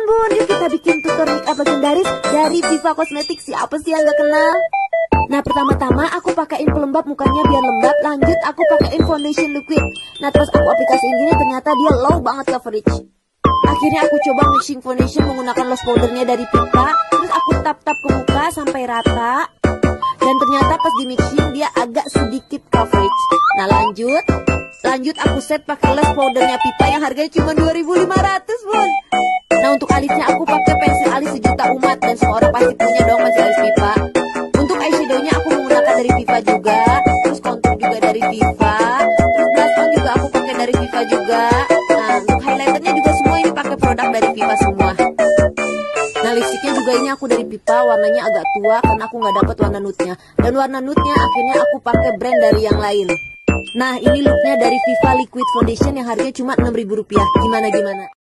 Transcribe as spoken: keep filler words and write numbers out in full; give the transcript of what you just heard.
bun, yuk kita bikin tutor makeup legendaris dari Viva Cosmetics. Siapa sih yang gak kenal? Nah, pertama-tama aku pakaiin pelembab mukanya biar lembab. Lanjut aku pakaiin foundation liquid. Nah, terus aku aplikasiin gini, ternyata dia low banget coverage. Akhirnya aku coba mixing foundation menggunakan loose powdernya dari Viva. Terus aku tap-tap ke muka sampai rata. Dan ternyata pas di mixing dia agak sedikit coverage. Nah, lanjut Lanjut aku set pakai loose powdernya Viva yang harganya cuma dua ribu lima ratus, bun. Nah, untuk alisnya aku pakai pensil alis sejuta umat. Dan semua orang pasti punya dong pensil alis Viva. Untuk eyeshadownya aku menggunakan dari Viva juga. Terus contour juga dari Viva. Terus blush on juga aku pakai dari Viva juga. Nah, untuk highlighternya juga semua ini pakai produk dari Viva semua. Nah, lipstiknya juga ini aku dari Viva. Warnanya agak tua karena aku nggak dapet warna nude-nya. Dan warna nude-nya akhirnya aku pakai brand dari yang lain. Nah, ini looknya dari Viva Liquid Foundation yang harganya cuma enam ribu rupiah. Gimana-gimana?